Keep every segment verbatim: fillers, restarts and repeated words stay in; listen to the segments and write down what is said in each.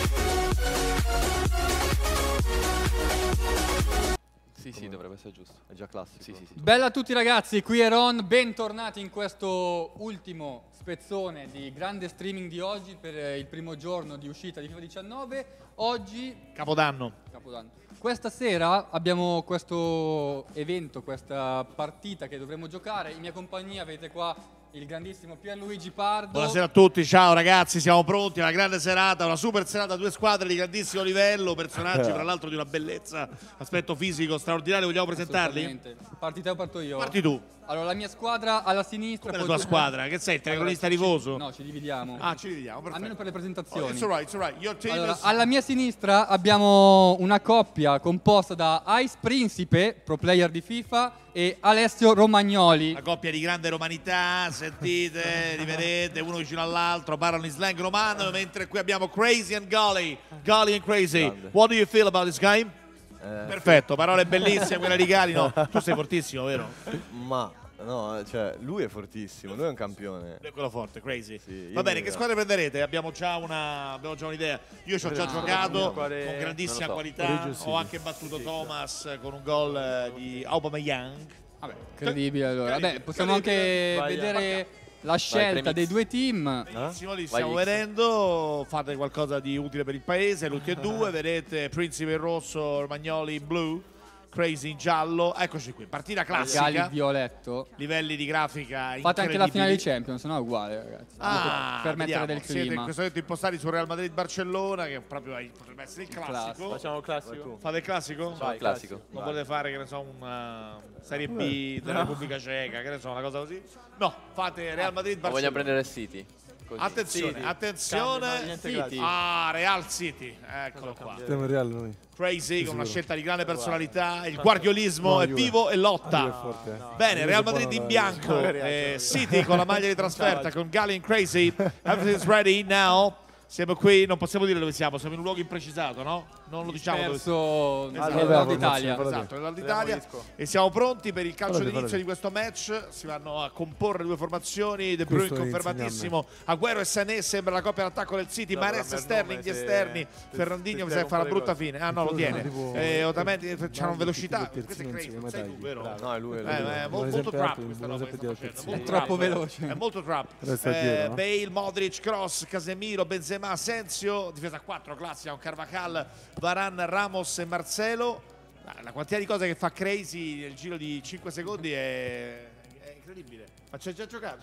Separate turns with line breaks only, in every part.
Sì, sì, dovrebbe essere giusto.
È già classico.
Sì, sì, sì.
Bella a tutti ragazzi, qui è Ron, bentornati in questo ultimo spezzone di grande streaming di oggi per il primo giorno di uscita di FIFA diciannove. Oggi...
Capodanno.
Capodanno. Questa sera abbiamo questo evento, questa partita che dovremo giocare. In mia compagnia avete qua il grandissimo Pierluigi Pardo.
Buonasera a tutti, ciao ragazzi, siamo pronti, una grande serata, una super serata, due squadre di grandissimo livello, personaggi tra l'altro di una bellezza, aspetto fisico straordinario, vogliamo presentarli?
Parti te o parto io?
Parti tu.
Allora, la mia squadra alla sinistra...
Come la tua squadra? Che sei, il telecronista tifoso?
No, ci dividiamo.
Ah, ci dividiamo, perfetto.
Almeno per le presentazioni.
Oh, it's alright, it's alright. Your team
Allora,
is...
alla mia sinistra abbiamo una coppia composta da Ice Principe, pro player di FIFA, e Alessio Romagnoli.
Una coppia di grande romanità, sentite, li vedete, uno vicino all'altro, parlano in slang romano, mentre qui abbiamo Crazy and Golly. Golly and Crazy.
Grande.
What do you feel about this game?
Eh,
Perfetto, parole bellissime, quella di Gali, no? Tu sei fortissimo, vero?
Ma no, cioè lui è fortissimo, lui è un campione.
Lui è quello forte, Crazy.
Sì,
Va bene,
mi
che
vedo.
squadre prenderete? Abbiamo già una abbiamo già un'idea. Io ci ho già
Ah,
giocato
quale-
con grandissima
non lo so.
qualità.
Origin City.
Ho anche battuto Thomas con un gol eh, di Aubameyang.
Vabbè, incredibile allora.
Incredibile,
Vabbè, possiamo anche
incredibile.
Vai,
vedere la scelta
premix.
dei due team.
Benissimo, li
Vai,
stiamo
X.
vedendo. Fate qualcosa di utile per il paese. Tutti e due. Vedete Principe in rosso, Romagnoli in blu, Crazy in giallo. Eccoci qui. Partita
Gali
classica.
violetto.
Livelli di grafica
Fate anche la finale di
incredibili.
Champions, no? È uguale, ragazzi.
Ah,
per mettere
vediamo.
del
Siete in
clima.
questo momento impostati su Real Madrid-Barcellona, che proprio è- potrebbe essere il classico.
Classico.
Facciamo il classico.
Fate il classico?
Vai, classico.
Non potete fare, che ne so, una Serie B della Repubblica Ceca, che ne so, una cosa così? No, fate Real
Ma vogliamo
Madrid-Barcellona.
prendere il City. Così.
Attenzione,
City.
attenzione.
Cambia, niente
City.
Ah, Real City. Eccolo qua.
Stiamo in Real noi.
Crazy con una
sicuro.
scelta di grande personalità. Il guardiolismo
No,
è
Juve.
vivo e
Ah, Juve è
lotta.
forte, eh.
Bene,
Juve
Real
è buono
Madrid in
da-
bianco. eh, City con la maglia di trasferta con Gali and Crazy. Everything's ready now. Siamo qui, non possiamo dire dove siamo, siamo in un luogo imprecisato, no? Non lo diciamo dove
Perso
Esatto.
nel
Vabbè,
nord Italia.
formazione,
Esatto, nel Nord Italia.
disco.
E siamo pronti per il calcio
Fallate,
d'inizio
fallate.
di questo match. Si vanno a comporre due formazioni. De Bruyne
Questo
confermatissimo. Agüero e Sané sembra la coppia d'attacco del City.
No,
Mahrez
però
e
a me il
Sterling gli
nome, se-
esterni.
se-
Fernandinho
se
mi sa che fa la
spiego
brutta
un po' le
fine. Ah no, lo
cose.
tiene.
Tipo-
Eh, Otamendi c'ha una
Guardi,
velocità.
tipo
Questo è
terzino,
crazy, non
non
sei
si
tu,
chiama
vero?
Draghi.
No, è lui, è lui.
Eh, è
Buon
molto, molto
esempio,
trap
un
questa
buon
roba che
esempio
sta
del
facendo.
terzino.
Molto
È troppo
trap.
veloce.
È molto trap.
Resta
Eh,
dietro, no?
Bale, Modric, Cross, Casemiro, Benzema, Asensio. Difesa a quattro classica con Carvajal, Varane, Ramos e Marcelo. Ah, la quantità di cose che fa Crazy nel giro di cinque secondi è, è incredibile. Ma c'è già giocato.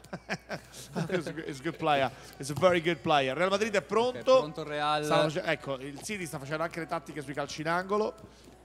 It's a good- it's a good player. It's a very good player. Real Madrid è
Ok,
pronto.
pronto il Real.
Stanno face- ecco, il City sta facendo anche le tattiche sui calci in angolo.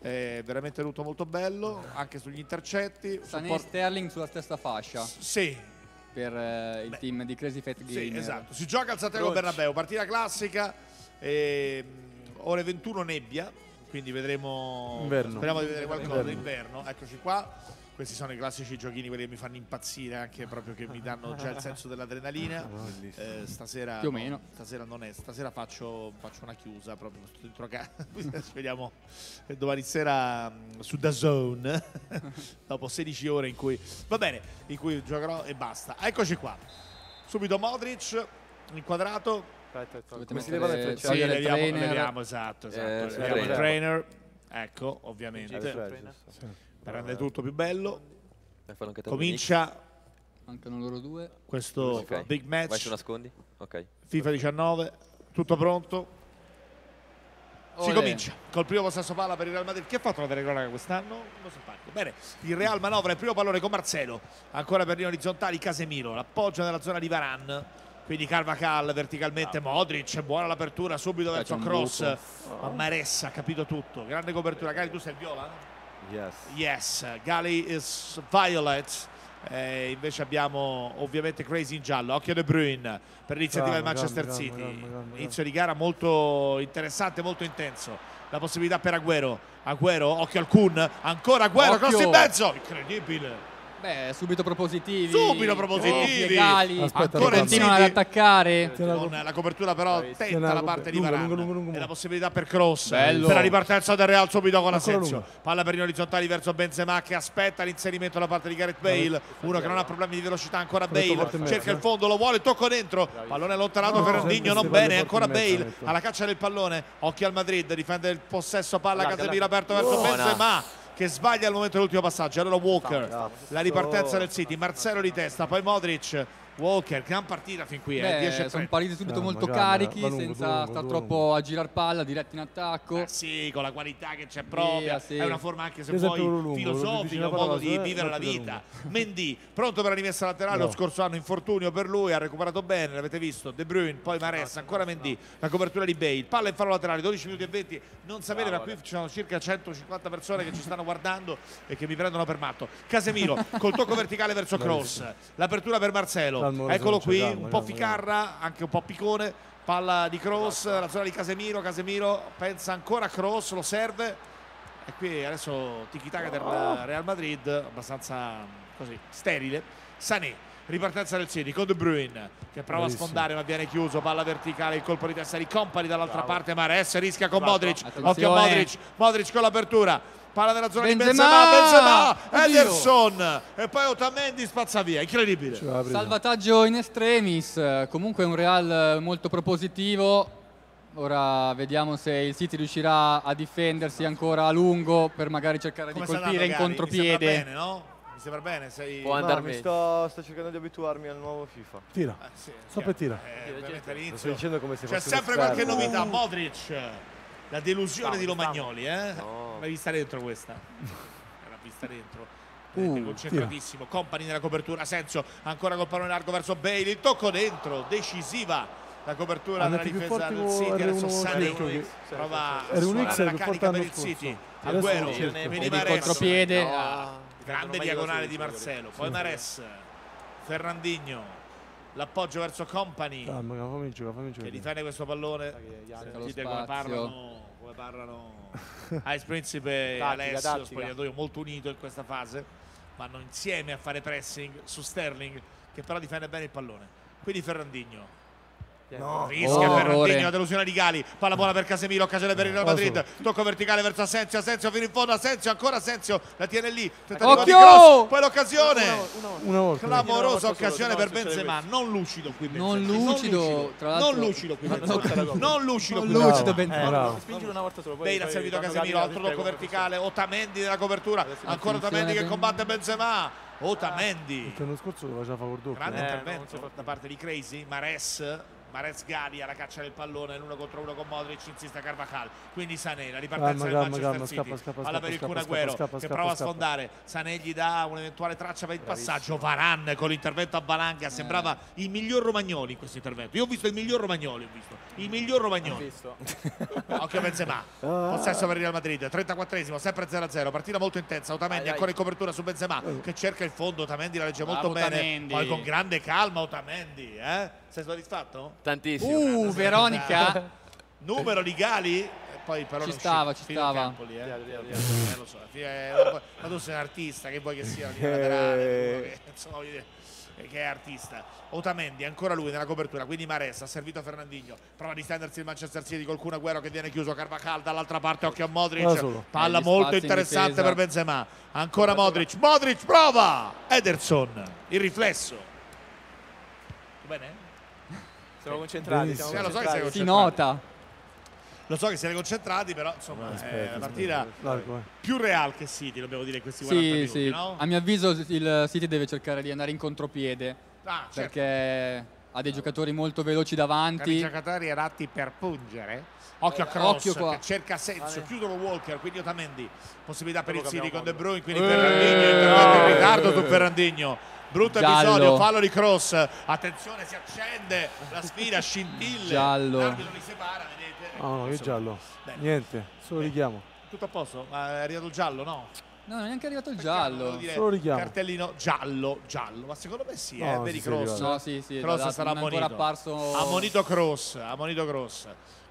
È veramente tutto molto bello. Anche sugli intercetti.
Sané e
Support-
Sterling sulla stessa fascia
Sì,
per eh, il
Beh,
team di Crazy Fat Gamer.
sì, esatto. Si gioca al Santiago
Bronci.
Bernabeu. Partita classica. ehm, ore ventuno nebbia. Quindi vedremo.
Inverno.
Speriamo di vedere qualcosa
Inverno.
d'inverno. Eccoci qua. Questi sono i classici giochini, quelli che mi fanno impazzire, anche proprio che mi danno già il senso dell'adrenalina. Eh, stasera
Più o
no,
meno.
Stasera non è. Stasera faccio, faccio una chiusa proprio sto dentro casa. Ci vediamo domani sera mm, su D A Z N dopo sedici ore in cui va bene, in cui giocherò e basta. Eccoci qua. Subito Modric inquadrato.
Aspetta, aspetta.
Dovete
Come si
mettere-
leva le
Sì,
Sì,
frecce?
Togliere il
leviamo,
trainer.
leviamo, esatto, esatto.
Eh,
leviamo il
trainer.
trainer. Ecco, ovviamente.
Eh,
Per
Sì.
rendere tutto più bello.
Dai, fallo anche te,
Comincia
Mancano loro due.
questo
Ok.
big
Vai
match.
su nascondi. Ok.
FIFA diciannove, tutto pronto. Si
Olè.
comincia col primo possesso palla per il Real Madrid. Che ha fatto la telecronaca quest'anno? Non simpatico. Bene, il Real manovra il primo pallone con Marcelo. Ancora per linea orizzontali Casemiro. L'appoggio nella zona di Varane. Quindi Carvajal verticalmente, Modric, buona l'apertura subito
C'è
verso
un
cross. Ma Mahrez ha capito tutto. Grande copertura. Gali, tu sei il viola?
Yes.
Yes, Gali is violet. Eh, invece abbiamo ovviamente Crazy in giallo. Occhio De Bruyne per l'iniziativa del
Calma,
Manchester
calma,
City.
calma, calma, calma.
Inizio di gara molto interessante, molto intenso. La possibilità per Agüero. Agüero, occhio al Kun. Ancora Agüero,
Occhio.
cross in mezzo. Incredibile.
Beh, subito propositivi.
Subito propositivi.
Gali,
Aspetta,
ancora
continuano ad
City.
attaccare.
Con la copertura però tenta la parte di
lungo,
Varane
lungo, lungo, lungo.
e la possibilità per cross.
Bello.
Per la ripartenza del Real subito con
Ancora
Asensio.
lungo.
Palla per gli orizzontali verso Benzema che aspetta l'inserimento da parte di Gareth Bale. Uno che non ha problemi di velocità, ancora
Metto
Bale.
forte in
Cerca
mezzo,
il
eh.
fondo, lo vuole, tocco dentro. Pallone allontanato,
No,
Fernandinho
sempre
non
queste palle
bene,
forti
ancora
in mezzo,
Bale
metto.
alla caccia del pallone. Occhio al Madrid, difende il possesso palla,
Là,
Casemiro
là.
aperto verso
Buona.
Benzema che sbaglia al momento dell'ultimo passaggio. Allora Walker,
Cazzo.
la ripartenza del City, Marcelo di testa, poi Modric. Walker, gran partita fin qui, eh. dieci e
Beh, sono
tre.
partiti subito
Calma,
molto
calma,
carichi,
va lungo,
senza
lungo,
star
lungo.
troppo a girar palla, diretti in attacco.
Eh sì, con la qualità che c'è propria,
Via, sì.
è una forma anche se
Esatto,
vuoi
lungo,
filosofica,
vicino
un
alla
modo
base,
di
eh,
vivere la
esatto,
vita. Mendy, pronto per la rimessa laterale,
No.
lo scorso anno infortunio per lui, ha recuperato bene, l'avete visto, De Bruyne, poi Mahrez, ancora Mendy, la copertura di Bale, palla in fallo laterale, dodici minuti e venti, non sapete, ma qui ci sono circa centocinquanta persone che ci stanno guardando e che mi prendono per matto. Casemiro, col tocco verticale verso Cross, l'apertura per Marcelo,
Calmo,
eccolo
Ronzo,
qui,
calma,
un po'
calma,
Ficarra, anche un po' Piccone, palla di Kroos, la zona di Casemiro, Casemiro pensa ancora a Kroos, lo serve e qui adesso tiki-taka del Real Madrid, abbastanza così sterile. Sané, ripartenza del City con De Bruyne che prova
Bravissimo.
a sfondare ma viene chiuso, palla verticale, il colpo di testa di Company dall'altra parte, Mahrez rischia con Modric,
Attenzione.
occhio a Modric, Modric con l'apertura. Palla nella zona
Benzema!
di Benzema, Benzema,
Oddio!
Ederson e poi Otamendi spazza via, incredibile.
Ce l'ha presa.
Salvataggio in extremis, comunque un Real molto propositivo. Ora vediamo se il City riuscirà a difendersi ancora a lungo per magari cercare
Come
di
sta
colpire in
andando, Gary? Mi sembra
contropiede.
bene, no? Mi sembra bene, sei...
Può
No,
andare
mi
meglio.
sto, sto cercando di abituarmi al nuovo FIFA.
Tira.
Eh, sì,
Stop e tira.
eh, ovviamente
Lo sto
all'inizio
dicendo come se
c'è
fosse
sempre
un
qualche
esperto.
novità. Modric, la delusione di Romagnoli, eh?
No.
L'hai vista dentro questa? L'ha vista dentro.
Uh,
Vedete, concentratissimo. Company nella copertura, Asensio ancora col pallone largo verso Bale, il tocco dentro, decisiva. La copertura
Ah,
della
metti più
difesa
forti
del
con
City, adesso
R uno
Sané
cerchio che-
prova a
R uno
suonare
X
la
è più
carica
forte
per
l'anno
il
scorso.
City.
Adesso
Agüero,
cerchio.
vedi
Vedi il
Mahrez.
contropiede.
No, grande diagonale di Marcelo, poi Mahrez, Fernandinho, l'appoggio verso Company
Calma, calma, fammi giocare, fammi
che
giocare.
difende questo pallone.
Cerca lo
Sentite come
spazio.
parlano, come parlano Ice Principe e
Tattica,
Alessio,
tattica.
spogliatoio molto unito in questa fase, vanno insieme a fare pressing su Sterling che però difende bene il pallone. Quindi Fernandinho
No,
rischia
Oh,
Fernandinho,
errore.
delusione di Gali, palla buona per Casemiro, occasione per il Real Madrid, tocco verticale verso Asensio, Asensio fino in fondo, Asensio ancora Asensio, la tiene lì, tentativo di
Occhio!
cross, poi l'occasione,
Una volta.
clamorosa
Una volta
occasione
solo,
per
no, succede
Benzema, non lucido qui
Non
Benzema,
lucido, tra l'altro.
non lucido qui
Una volta la
Benzema,
gol.
non lucido qui
Non lucido
Benzema.
Benzema.
Eh, bravo.
Spingilo una volta solo. poi-
Bale ha
poi
servito a
quando
Casemiro,
capita,
altro
ti
tocco
spiego
verticale, Otamendi nella copertura, ancora Otamendi che
Ben-
combatte Benzema, Otamendi.
L'anno scorso lo faceva favor doppio.
Grande
Eh, non si
intervento
fa-
da parte di Crazy, Mahrez, Mahrez Gali alla caccia del pallone, l'uno contro uno con Modric, insiste Carvajal, quindi Sané, la ripartenza
Calma,
del
calma,
Manchester
calma,
City,
scappa, scappa,
palla per il
scappa,
Kun
scappa,
Agüero
scappa,
che
scappa,
prova a
scappa.
sfondare, Sané gli dà un'eventuale traccia per il passaggio, Varane con l'intervento a valanga, sembrava il miglior Romagnoli in questo intervento, io ho visto il miglior Romagnoli, ho visto, il miglior
Ho
Romagnoli.
visto.
Occhio a Benzema, possesso per il Real Madrid, trentaquattresimo, sempre zero a zero, partita molto intensa, Otamendi
Ai, ai.
ancora in copertura su Benzema che cerca il fondo, Otamendi la legge molto
Bravo
bene,
Otamendi.
poi con grande calma Otamendi, eh? Sei soddisfatto?
Tantissimo.
Uh, Veronica.
Numero di Gali e poi però
Ci
non
stava,
uscì.
ci
Fino
stava.
Campoli, eh.
Via, via, via.
Eh, lo so, eh, ma tu sei un artista, che vuoi che sia, una laterale, uno che, insomma, voglio dire, eh, che è artista. Otamendi, ancora lui nella copertura, quindi Mahrez ha servito a Fernandinho, prova a distendersi il Manchester City col Kun Agüero che viene chiuso, Carvajal dall'altra parte, occhio a
Da
Modric,
solo.
palla
Negli
molto
spazi in
interessante
difesa.
per Benzema, ancora Modric, Modric prova, Ederson, il riflesso. Va bene?
Siamo concentrati.
Benissimo.
Siamo
Sì, lo so che sei
concentrati.
Si nota.
Lo so che siete concentrati, però insomma
Aspetta,
è una partita
aspetta. Largo, eh.
più Real che City, dobbiamo dire, in questi quaranta
Sì,
minuti,
sì.
no?
A mio avviso il City deve cercare di andare in contropiede
Ah, certo.
perché ha dei giocatori molto veloci
I
davanti.
giocatori erratti per pungere. Occhio a Kroos
Occhio qua.
che cerca Senso, chiudono Walker, quindi Otamendi. Possibilità per il
Quello
City
che
con De
abbiamo
Bruyne, quindi
Eh.
Ferrandinho, intervento in ritardo su Ferrandinho. Brutto
Giallo.
episodio, fallo di Kroos. Attenzione, si accende la sfida, scintille.
Giallo.
L'arbitro li separa, vedete.
No, no, che
Insomma,
giallo.
bene.
Niente, solo richiamo.
Tutto a posto? Ma è arrivato il giallo, no?
No, non è neanche arrivato il
Volevo
giallo.
dire
Solo richiamo.
cartellino giallo, giallo, ma secondo me sì, eh,
No,
vedi
sì, sì,
Kroos.
arrivato.
No, sì, sì,
Kroos
da-
sarà
non è ancora
ammonito.
apparso.
Ammonito Kroos, ammonito Kroos.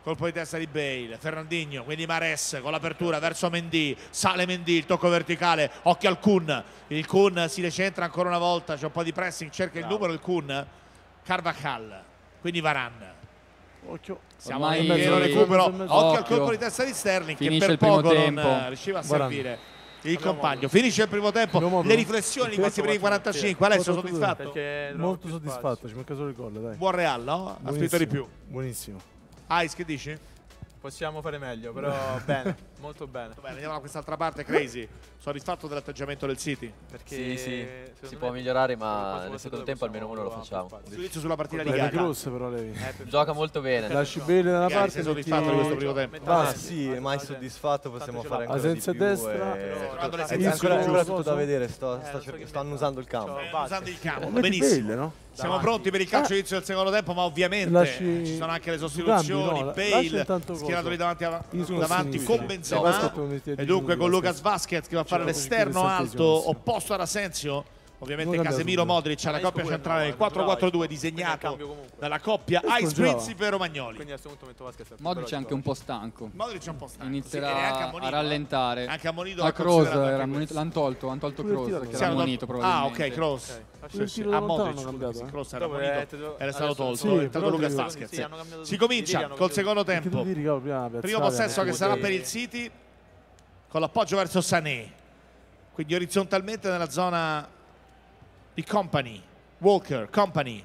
colpo di testa di Bale, Fernandinho, quindi Mahrez con l'apertura verso Mendy, sale Mendy, il tocco verticale, occhio al Kun, il Kun si decentra ancora una volta, c'è un po' di pressing, cerca il numero il Kun, Carvajal, quindi Varane.
Occhio.
Siamo
Ormai-
in pieno recupero, occhio,
Occhio.
al colpo di testa di Sterling
Finisce
che per
il primo
poco
tempo.
non eh, riusciva a
Varane.
servire il compagno. Finisce il primo tempo,
Primo modo.
le riflessioni di questi primi quarantacinque. Alessio,
Quattro, due.
soddisfatto?
Perché
Molto
troppo
soddisfatto,
spazio.
ci manca solo il gol, dai.
Buon Real, no? Ha scritto di più.
Buonissimo.
Ice, che dici?
Possiamo fare meglio, però bene, molto bene.
Bene, andiamo da quest'altra parte, Crazy. Soddisfatto dell'atteggiamento del City?
Perché
Sì, sì,
secondo
si
me
può migliorare,
il
ma
prossimo
nel secondo
secondo
tempo almeno uno lo
possiamo
facciamo.
Giudizio sulla partita di
Belle
gara.
grosse però Levi.
Eh, per-
Gioca molto bene.
Lasci bene da una
Gary,
parte.
sei
metti-
soddisfatto di questo primo tempo?
Metà
Ma
destra,
sì,
metà
mai
destra.
soddisfatto, possiamo
Fateci
fare
la-
ancora di
Senza
più.
destra.
e-
Trovando le
È
sensazioni.
ancora, è ancora
Inizio-
tutto da vedere, sto,
Eh,
sto
non so
cer-
chi
sto
metta.
annusando il campo.
Ciao.
Eh, usando il campo,
Metti
benissimo.
Bale, no?
Siamo
Davanti.
pronti per il calcio inizio del secondo tempo, ma ovviamente
Lasci-
ci sono anche le
Cambi,
sostituzioni.
no, la- lascia
Bale
intanto
schierato
coso.
lì davanti, a-
Io
davanti
sinistra.
con
No,
Benzema
Vasquez lo metti a
e
di
dunque
giù,
con
Vasquez.
Lucas Vazquez che va a fare
Cioè,
l'esterno
così
alto
settesimo.
opposto ad Asensio. Ovviamente
Non cambia
Casemiro
subito.
Modric alla
Ma
coppia
Isco
centrale
pure
del
no,
quattro quattro due
Quindi è un
disegnato
cambio comunque.
dalla coppia
Isco
Ice
giocava.
Principe e Romagnoli.
Quindi a questo punto metto Vasquez.
Modric è anche un po' stanco.
Modric è un po' stanco,
Inizierà
sì, e neanche
a
ammonito,
rallentare.
eh. Anche ammonito
Ah,
va
Kroos
considerato anche
era ammonito,
questo.
l'hanno tolto, hanno tolto
Pure il
Kroos
tiro
perché
da
era
Siamo
ammonito
Ah,
probabilmente.
ok, Kroos.
Pure il tiro
A
da
Modric,
lontano hanno
scusa,
cambiato,
sì,
eh.
Kroos era
Dopo
ammonito,
è-
era
adesso
stato tolto,
sì,
è entrato
però
Lucas
sì,
Vazquez.
sì, hanno cambiato
Si
tutti.
comincia
Ieri hanno
col
cambiato
secondo
Perché
tempo.
tu tiri, cavolo, prima la
Primo
piazzata,
possesso che
perché
sarà
poi-
per il City con l'appoggio verso Sané, quindi orizzontalmente nella zona di Company. Walker, Company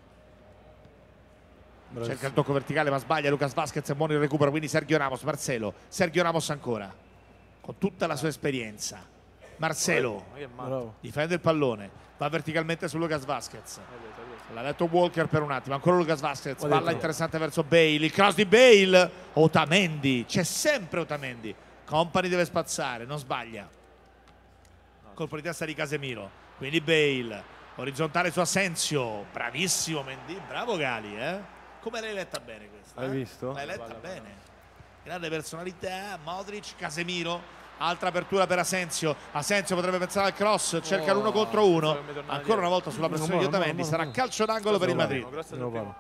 Bravissimo.
cerca il tocco verticale ma sbaglia Lucas Vazquez, è buono il recupero, quindi Sergio Ramos, Marcelo, Sergio Ramos ancora con tutta la sua esperienza. Marcelo
Ma che male.
Bravo.
difende il pallone, va verticalmente su Lucas Vazquez.
Eh, adesso, adesso.
L'ha letto Walker per un attimo, ancora Lucas Vazquez,
Ho
palla
detto.
interessante verso Bale, il cross di Bale, Otamendi, c'è sempre Otamendi, Company deve spazzare, non sbaglia, colpo di testa di Casemiro, quindi Bale, orizzontale su Asensio, bravissimo Mendy, bravo Gali, eh? Come l'hai letta bene questa?
Hai
eh?
visto?
L'hai letta
Guarda,
bene, grande personalità, Modric, Casemiro, altra apertura per Asensio, Asensio potrebbe pensare al cross, cerca
Oh,
l'uno contro uno,
pensavo che mi tornava
ancora
dietro.
una volta sulla pressione di
No, no, no,
Otamendi,
no,
sarà
no.
calcio d'angolo per il
No, no,
Madrid.
Grosso del
No,
primo.
parlo.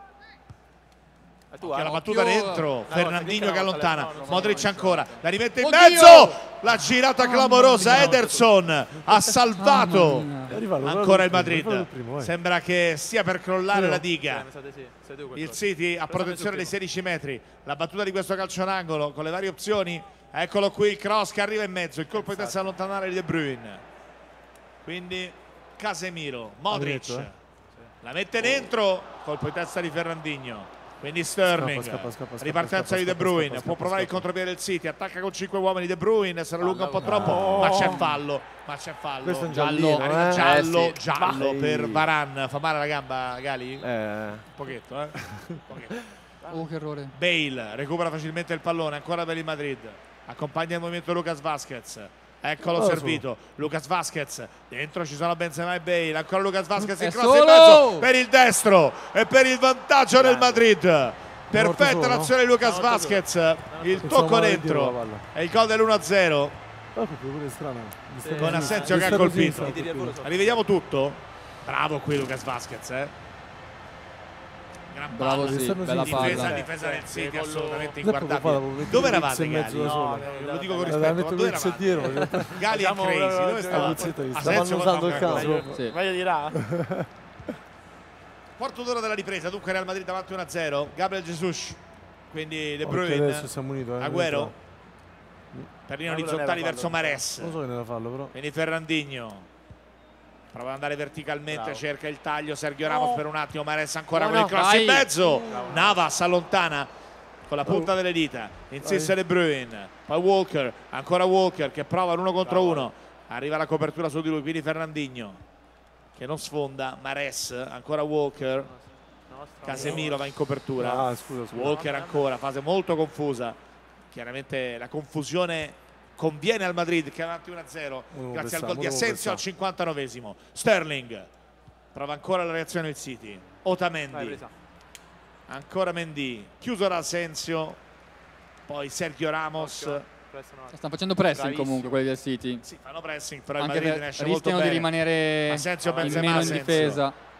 E tu,
Che
ah,
la
no.
battuta
occhio.
dentro,
no,
Fernandinho
no,
che
no,
allontana,
no, no, no,
Modric
no,
ancora, la rimette in
Oddio!
mezzo, la girata clamorosa, Ederson ha salvato
Mamma mia.
Arrivalo,
ancora il
guarda primo, guarda
Madrid,
primo, vai.
sembra che stia per crollare
Sì,
la
no.
Eh,
diga.
mi sa di sì, sei tu
Il
questo.
City a
Però
protezione dei
sta messo
sedici metri, la battuta di questo calcio d'angolo con le varie opzioni, eccolo qui il cross che arriva in mezzo, il colpo di testa a allontanare di De Bruyne, quindi Casemiro, Modric,
detto, eh?
la mette dentro, colpo di testa di Fernandinho, quindi Sterling,
Scappa, scappa, scappa, scappa,
ripartenza
scappa,
di De
scappa,
Bruyne,
scappa,
può
scappa,
provare il
scappa.
contropiede del City, attacca con cinque uomini De Bruyne, se la allunga un po'
Fallo.
troppo,
No.
ma c'è fallo, ma c'è fallo,
Questo è un
giallo,
giallino,
arriva
eh?
giallo,
Eh, sì.
giallo
Vai.
per Varane, fa male la gamba Gali?
Eh,
Un pochetto, eh? Un pochetto.
Oh, che errore.
Bale recupera facilmente il pallone, ancora per il Madrid, accompagna il movimento Lucas Vazquez, eccolo
Oh,
servito, Lucas Vazquez, dentro ci sono Benzema e Bale, ancora Lucas Vazquez in
È
cross in
solo!
mezzo per il destro e per il vantaggio del Madrid.
Morto
Perfetta
solo,
l'azione di Lucas
No, morto
Vazquez, il
Pensavo
tocco
male dietro la
dentro
palla.
e il gol dell'uno a zero
Ah, proprio pure strana. Mi sta
Con
così.
Asensio
Mi
che ha
sta così,
colpito.
mi sta
Tiri al volo
colpito.
sopra.
Rivediamo tutto, bravo qui Lucas Vazquez, eh? Gran
Bravo,
palla.
sì,
Stanno
bella
sì,
Difesa,
palla.
difesa del City
Sì,
assolutamente
Non è preoccupato,
inguardabile.
proprio
Dove
venti
eravate
e mezzo
Gali?
da solo.
No, lo dico con
La
rispetto,
metto
ma dove
pezzi
eravate?
dietro.
Gali e
Facciamo
Crazy,
una-
dove
una-
stavate?
puzzetta di-
stavano
Asensio
usando il
guarda,
campo.
Meglio,
Sì.
meglio di là.
Quarto d'ora della ripresa, dunque Real Madrid davanti uno a zero. Gabriel Jesus, quindi De
Occhio,
Bruyne,
adesso siamo uniti, eh,
Agüero, perline
Ma quello
orizzontali
non era
verso
fallo.
Mahrez.
Non so che ne era fallo, però.
Quindi Fernandinho prova ad andare verticalmente,
Bravo.
cerca il taglio, Sergio Ramos per un attimo, Mahrez ancora con
Buono,
il cross
vai.
in mezzo,
Bravo.
Navas allontana con la punta delle dita, insiste De Bruyne, poi Walker, ancora Walker che prova l'uno contro
Bravo.
uno, arriva la copertura su di lui, quindi Fernandinho che non sfonda, Mahrez, ancora Walker,
Nostra.
Casemiro va in copertura,
Ah, scusa, scusa.
Walker ancora, fase molto confusa, chiaramente la confusione conviene al Madrid che è avanti uno a zero
Uno
grazie al
per
gol di
uno per
Asensio al
sa.
cinquantanovesimo. Sterling prova ancora la reazione del City,
Vai,
Otamendi,
presa.
ancora Mendy, chiuso da Asensio, poi Sergio Ramos.
Occhio, prestano-
Stanno facendo pressing
Bravissimo.
comunque quelli del City.
Sì, fanno pressing, però il
Anche
Madrid
per-
ne esce molto
rischiano di
bene.
rimanere
Asensio,
in
Benzema,
meno in
Asensio.
difesa.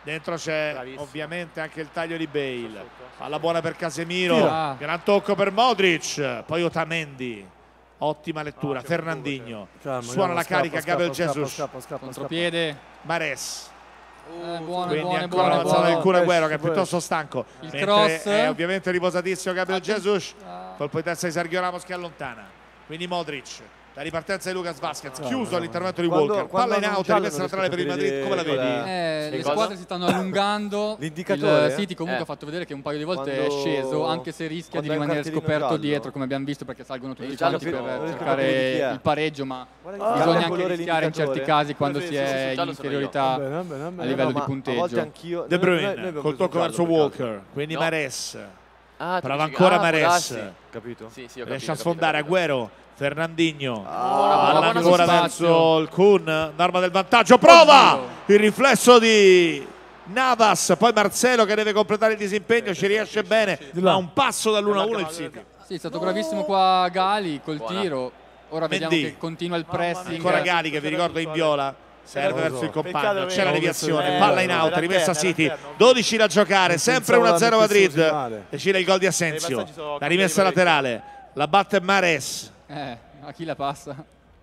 Dentro c'è
Bravissimo.
ovviamente anche il taglio di Bale. Palla buona per Casemiro.
Tira.
Gran tocco per Modric. Poi Otamendi. Ottima lettura.
No, c'è
Fernandinho.
Calma,
Suona
calma,
la
scappa,
carica
scappa,
Gabriel
scappa,
Jesus.
Scappa, scappa,
Contropiede.
Mares.
Eh, buono,
Quindi
buono,
ancora
buono,
avanzato
buono.
il Kun Agüero che è
Può
piuttosto stanco.
Il
Mentre
cross.
è ovviamente riposatissimo Gabriel
Atten-
Jesus.
Ah.
Colpo di testa di Sergio Ramos che allontana. Quindi Modric. La ripartenza di Lucas Vazquez.
No,
Chiuso
no,
l'intervento di
Quando-
Walker.
quando
Palla in
non
out,
giallo
rimessa
non
laterale per il
riesco a
Madrid. Come la
vedere
vedi?
Eh,
Che
le
cosa?
squadre si stanno allungando.
L'indicatore?
Il City comunque
Eh.
ha fatto vedere che un paio di volte è
Quando-
sceso, anche se rischia
quando
di
hai un
rimanere
cartellino
scoperto
giallo.
dietro, come abbiamo visto, perché salgono tutti
Il giallo
quanti per
però- non riesco a
capire
cercare
chi è.
il pareggio, ma
Guarda che
bisogna
cambia
anche
colore
rischiare in certi
l'indicatore.
casi quando si
Sì, sì,
è
sì,
in
giallo sono io.
inferiorità
Va bene, va bene, va bene.
a livello
No,
di
ma
punteggio.
A volte anch'io.
De
noi- noi- noi
Bruyne
abbiamo
col
preso
tocco
giallo
verso
per caso.
Walker. Quindi
No.
Mares.
Ah,
Prova
tu dici-
ancora
ah, può
Mares.
darsi.
Capito?
Sì, sì, ho
Riesce
capito,
a
ho
sfondare
capito, ho capito.
Agüero. Fernandinho.
Buona,
Palla
buona,
ancora
spazio.
verso il Kun. Norma del vantaggio. Prova!
Oddio.
Il riflesso di Navas. Poi Marcelo che deve completare il disimpegno. Ci riesce bene. Ma a un passo dall'uno a uno il City.
Sì, è stato bravissimo qua Gali col
Buona.
tiro. Ora vediamo
Mendy.
che continua il pressing.
Ancora Gali che vi ricordo in viola. Serve
Non lo
verso
so.
il compagno.
Peccato
C'è la
che-
deviazione.
Eh,
Palla in
era
out.
alterno,
Rimessa
era
City.
alterno.
dodici da giocare.
Non
Sempre
pensavo
uno a
la
zero
mettesse
Madrid.
così male.
Decide il gol di
I
Asensio.
passaggi sono
La rimessa
cambiati
laterale. La batte Mares.
Eh, a chi la passa?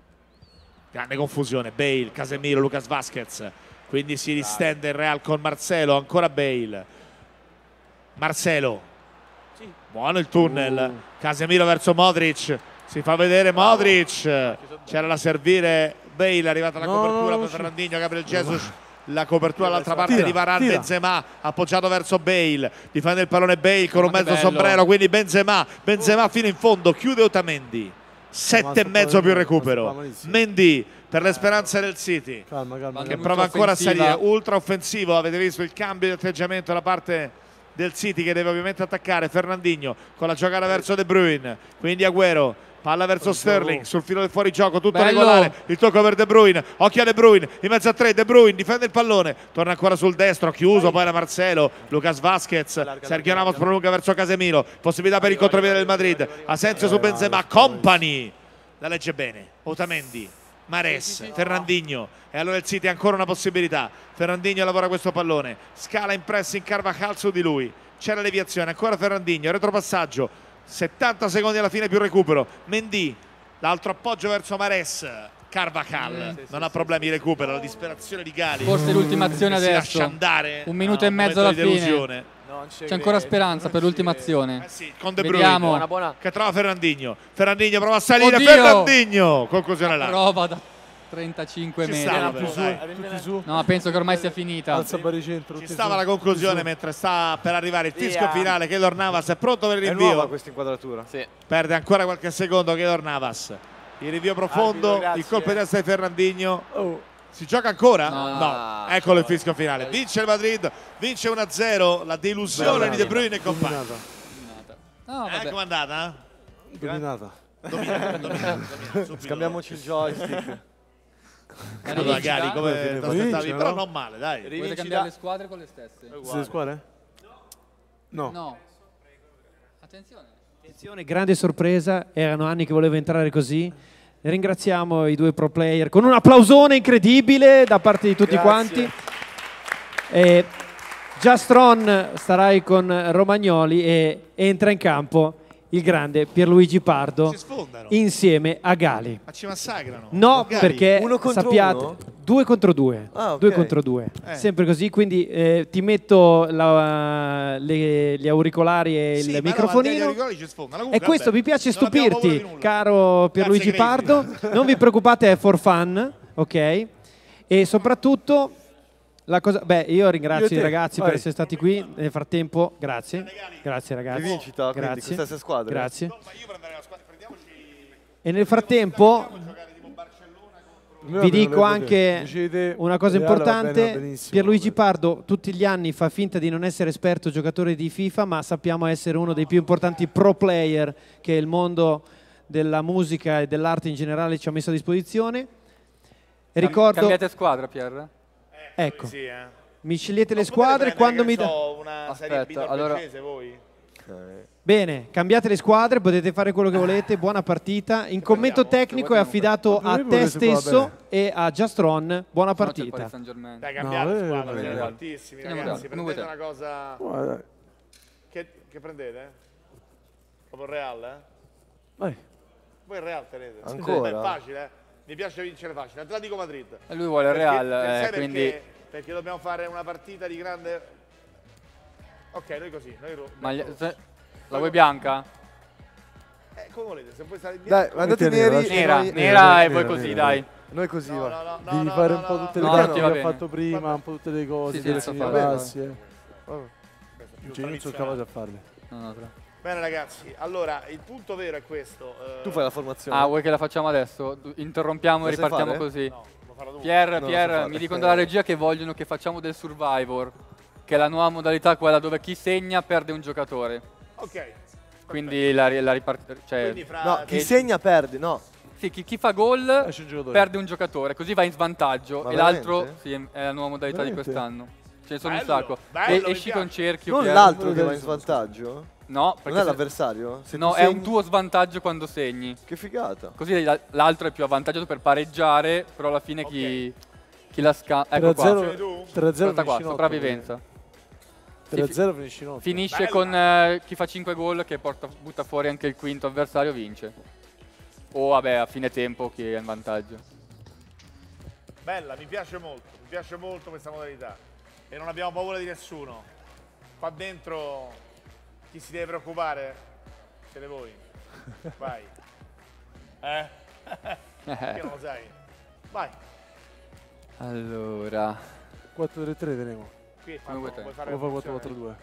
Grande confusione. Bale, Casemiro, Lucas Vazquez. Quindi si distende il Real con Marcelo. Ancora Bale. Marcelo. Buono il tunnel.
Uh.
Casemiro verso Modric. Si fa vedere Modric. C'era da servire Bale. È arrivata la
No,
copertura
no,
per
no,
Fernandinho, Gabriel Jesus. La copertura dall'altra parte
Tira,
di Varane.
tira.
Benzema appoggiato verso Bale. Difende il pallone Bale con un
Ma che
mezzo
bello.
sombrero. Quindi Benzema. Benzema fino in fondo. Chiude Otamendi. Sette e mezzo più recupero. Mendy per le speranze del City.
Calma, calma.
Che
Che
calma.
prova ancora a
offensiva.
salire, ultra offensivo. Avete visto il cambio di atteggiamento da parte del City che deve ovviamente attaccare. Fernandinho con la giocata verso De Bruyne, quindi Agüero, palla verso Sterling sul filo del fuorigioco, tutto
Bello.
regolare, il tocco per De Bruyne, occhio a De Bruyne, in mezzo a tre, De Bruyne difende il pallone, torna ancora sul destro, chiuso poi da Marcelo, Lucas Vazquez, Sergio Ramos prolunga verso Casemiro, possibilità per il contropiede del Madrid, Asensio su Benzema, Company, la legge bene, Otamendi, Mares, Fernandinho, e allora il City ha ancora una possibilità. Fernandinho lavora questo pallone, scala in pressing Carvajal su di lui, c'è la deviazione, ancora Fernandinho, retropassaggio, settanta secondi alla fine più recupero. Mendy, l'altro appoggio verso Mares, Carvajal non ha problemi di recupero, la disperazione di Gali.
Forse l'ultima azione
Si lascia
adesso.
andare
Un minuto
a
e mezzo
momento
alla
di
fine.
delusione.
Non ci
C'è ancora
credo,
speranza
non
per
ci
l'ultima
credo.
azione.
Eh sì, con De Bruyne
Vediamo.
Buona, buona.
che trova Fernandinho. Fernandinho prova a salire,
Oddio!
Fernandinho, conclusione là.
Prova da trentacinque
Ci
metri.
stava,
Tutti su,
dai.
tutti su.
No, ma penso che ormai sia finita.
Alza baricentro.
Ci
tutti
stava
su,
la
tutti
conclusione
su.
mentre sta per arrivare il fischio
Via.
finale. Keylor Navas è pronto per il
È nuova
rinvio.
questa inquadratura.
Sì.
Perde ancora qualche secondo Keylor Navas. Il rinvio profondo,
Arbitro, grazie.
il colpo di testa di Fernandinho.
Oh,
Si gioca ancora?
No,
No. Eccolo il fischio finale. Vince il Madrid, vince uno a zero. La delusione
Bella.
di De Bruyne e compagni.
dominata.
No,
Eh,
vabbè.
com'è andata?
Dominata.
Domina, domina, domina.
Scambiamoci il joystick.
Allora, Gali, come
Vince,
ti aspettavi?
no?
Però non male, dai.
Volete
Rivinci
cambiare
da-
le squadre con le stesse?
Siete squadre? No.
No. Attenzione.
Attenzione, grande sorpresa, erano anni che volevo entrare così. Ringraziamo i due pro player con un applausone incredibile da parte di tutti
Grazie.
quanti. E Giastron starai con Romagnoli e entra in campo il grande Pierluigi Pardo
Si sfondano.
insieme a Gali.
Ma ci massacrano.
No,
Gali.
perché
Uno contro
sappiate,
uno?
due contro due,
Ah, ok.
due contro due,
Eh.
sempre così. Quindi eh, ti metto la- le- gli auricolari e
Sì,
il
ma no,
microfonino.
ma i rigori ci sfondano.
E
Comunque,
questo
vabbè,
mi piace
non abbiamo paura
stupirti,
di nulla.
caro Pierluigi
Grazie,
Pardo.
Crazy.
Non vi preoccupate, è for fun, ok? E soprattutto la cosa. Beh, io ringrazio
Io e
i
te,
ragazzi
vai.
per essere stati qui. Nel frattempo, grazie. Grazie, ragazzi.
Rivincita, quindi,
Grazie.
queste stesse squadre.
Grazie.
No, ma io per andare alla squadra, prendiamoci.
E nel frattempo vi dico anche una cosa importante. Pierluigi Pardo tutti gli anni fa finta di non essere esperto giocatore di FIFA, ma sappiamo essere uno dei più importanti pro player che il mondo della musica e dell'arte in generale ci ha messo a disposizione. Ricordo,
Cambiate squadra, Pier?
ecco,
Sì, eh.
mi scegliete le
Non potete
squadre
prendere,
quando
che
mi
ne
da...
so, una serie B
Aspetta, allora-
norvegese, voi?
Bene, cambiate le squadre, potete fare quello che volete, buona partita. In commento tecnico è affidato a te stesso e a Justron, buona partita.
Dai, cambiate
No,
squadra,
eh,
siete
eh,
fortissimi
Andiamo
ragazzi,
Real,
prendete
come
una cosa...
Guarda,
Che, che prendete? Proprio il Real, eh?
vai.
Voi il Real tenete?
Ancora?
È facile, eh? Mi piace vincere facile. Atletico Madrid.
E lui vuole il
Perché-
Real,
per-
eh,
sai
quindi...
perché? Perché dobbiamo fare una partita di grande... Ok, noi così, noi... ro-
Maglia-
rosso.
se- La vuoi bianca?
Eh, come volete, se vuoi stare in
Dai,
bianco...
mandate
Metti nera,
neri.
lascia-
e
Nera,
noi-
nera e
nera,
poi
nera,
così,
nera.
dai.
Noi così
No,
va.
no, no, no,
Devi
no,
fare
no,
un po'
no,
tutte
no,
le
no,
cose
ti
che
va
ha
bene.
fatto prima, un po' tutte le cose,
Sì, sì,
delle
adesso
signore
farò.
bassi, eh.
Vabbè.
Questo è più
Cioè, io non sono
tradizionale.
capace a farle.
No, no, tra-
Bene ragazzi, allora il punto vero è questo. eh,
Tu fai la formazione.
Ah, vuoi che la facciamo adesso? Du- Interrompiamo e
La sai
ripartiamo
fare?
così.
No, lo farò tu.
Pier,
Non lo
Pier,
so fare.
mi dicono dalla regia che vogliono che facciamo del Survivor, che è la nuova modalità, quella dove chi segna perde un giocatore.
Ok.
Quindi la, ri- la ripartizione... Cioè,
Quindi fra...
No, chi
che-
segna perde, no.
sì, chi, chi fa gol
Esce un giocatore.
perde un giocatore, così va in svantaggio.
Ma
e l'altro,
veramente?
sì, è è la nuova modalità
Veramente?
di quest'anno. Ce ne sono
Bello,
un sacco.
bello,
e
mi
esci con
piace.
cerchio,
Non
Pier.
l'altro
Non
che
lo
va in
vedo.
svantaggio?
No, perché
Non è
se-
l'avversario? Se
no,
tu
è
segni-
un tuo svantaggio quando segni.
Che figata.
Così la- l'altro è più avvantaggiato per pareggiare, però alla fine chi, chi la scambia... Ecco qua.
Sei tu?
tre a zero
Aspetta qua,
finisci in otto,
sopravvivenza.
tre a zero finisci in otto.
Finisce
Bella.
con eh, chi fa cinque gol che porta- butta fuori anche il quinto avversario vince. O vabbè, a fine tempo chi è in vantaggio.
Bella, mi piace molto, mi piace molto questa modalità. E non abbiamo paura di nessuno. Qua dentro chi si deve preoccupare? Siete voi. Vai. Eh? Che non lo sai? Vai.
Allora,
quattro tre tre teniamo.
Qui
Come vuoi te?
vuoi fare
O
la
fa
funzione?
quattro quattro due.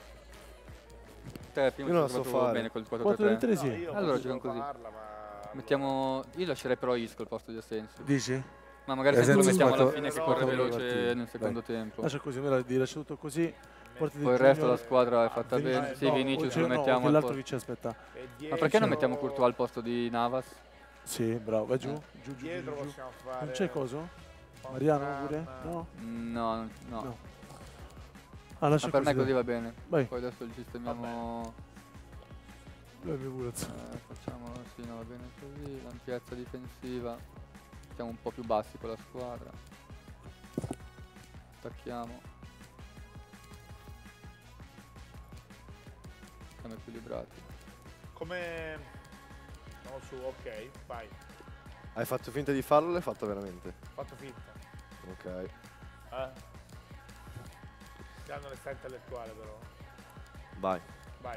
te prima
Io non
ci
la
ho
so
trovato
fare.
bene col quattro
quattro
tre
tre
tre.
tre
No,
sì.
io
Allora
posso
giochiamo così.
farla, ma...
Mettiamo... Io lascerei però Isco al posto di Asensio.
Dici?
Ma magari
Eh,
se lo
senza
mettiamo alla
squadra-
fine che
no,
corre
no,
veloce
partita.
nel secondo tempo.
Lascia così, me la di lascia tutto così. Porti
Poi il resto la squadra è fatta
Vinicius-
bene. Sì,
no,
Vinicius
cioè,
lo
no,
mettiamo
che
al
l'altro
posto.
Vinci aspetta.
E
Ma
dietro-
perché non mettiamo Courtois al posto di Navas?
Sì, bravo, vai giù, giù, giù,
Dietro
giù, giù.
possiamo fare...
Non c'è coso? Mariano pure? No?
No, no.
No. Ah,
Ma
lascia
per
così.
me così va bene.
Vai.
Poi adesso li sistemiamo...
Dai, mio Buraz.
Eh, facciamo sì, no, va bene così. L'ampiezza difensiva. Siamo un po' più bassi con la squadra. Attacchiamo. Siamo equilibrati.
Come... Andiamo su, ok, vai.
Hai fatto finta di farlo o l'hai fatto veramente?
Fatto finta.
Ok.
Eh? Ti hanno onestà intellettuale però.
Vai.
Vai.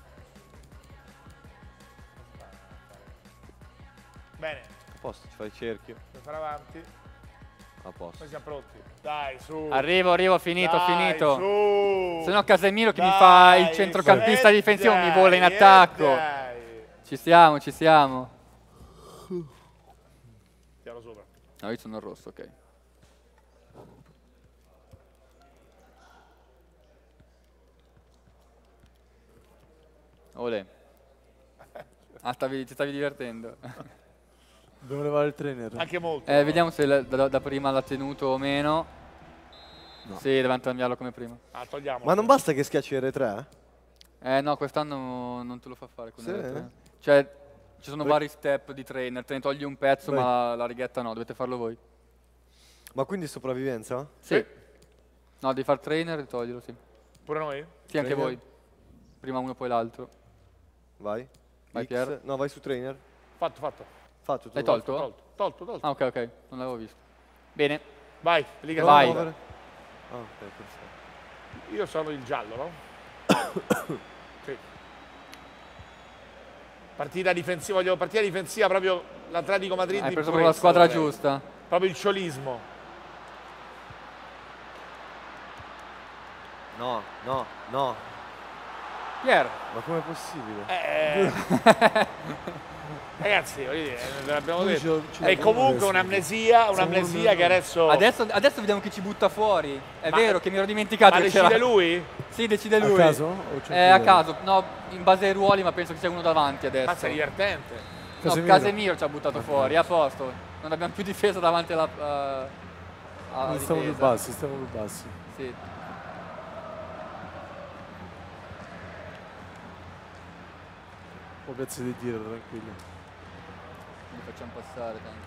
Bene,
A posto, ci fai il cerchio.
per fare avanti.
A posto.
Noi siamo pronti. Dai, su.
Arrivo, arrivo, finito,
Dai,
finito.
Su.
Se no Casemiro che mi
Dai,
fa il centrocampista
su.
difensivo
Eh,
mi vola in
dai,
attacco.
eh, dai.
Ci siamo, ci siamo.
Tiro sopra.
No, io sono il rosso, ok. Olè. Ah, stavi, ti stavi divertendo.
Dobbiamo levare il trainer.
Anche molto.
Eh, vediamo se la- da, da prima l'ha tenuto o meno.
No.
Sì, deve cambiarlo come prima.
Ah, togliamo.
Ma non basta che schiacci R tre?
Eh no, quest'anno non te lo fa fare con
Sì?
R tre. Cioè, ci sono
Poi-
vari step di trainer, te ne togli un pezzo,
Vai.
ma la righetta no, dovete farlo voi.
Ma quindi sopravvivenza?
Sì. No, devi far trainer e toglierlo, sì.
Pure noi?
Sì, anche
Trainer.
voi. Prima uno, poi l'altro.
Vai.
Vai,
X.
Pier.
No, vai su trainer.
Fatto, fatto.
Fatto tu.
L'hai tolto?
Tolto, tolto, tolto.
Ah, ok, ok, non l'avevo visto. Bene.
Vai, lì che
Vai.
sono.
Muovere. Ah, ok, perfetto.
Io sono il giallo, no? Sì. Partita difensiva, voglio partita difensiva proprio l'Atletico Madrid.
Hai
di
preso proprio la
purezza,
squadra
vorrei.
giusta.
Proprio il ciolismo.
No, no, no.
Pier.
Ma com'è possibile?
Eh, ragazzi, voglio dire, ve l'abbiamo
Noi
detto.
ci- ci
È
lavoriamo
comunque
adesso.
un'amnesia, un'amnesia che adesso...
Adesso, adesso vediamo chi ci butta fuori. È
Ma-
vero che mi ero dimenticato
Ma
che c'era.
decide lui?
Sì, decide
A
lui.
caso? O c'è
Eh, a
chi-
caso. No, in base ai ruoli, ma penso che sia uno davanti adesso.
Mazza, è divertente.
No,
Casemiro.
Casemiro ci ha buttato fuori, a posto. Non abbiamo più difesa davanti alla, uh, alla
Non stiamo più
difesa.
bassi, stiamo più bassi.
Sì.
O pezzi di tiro, tranquillo.
Li facciamo passare tanto.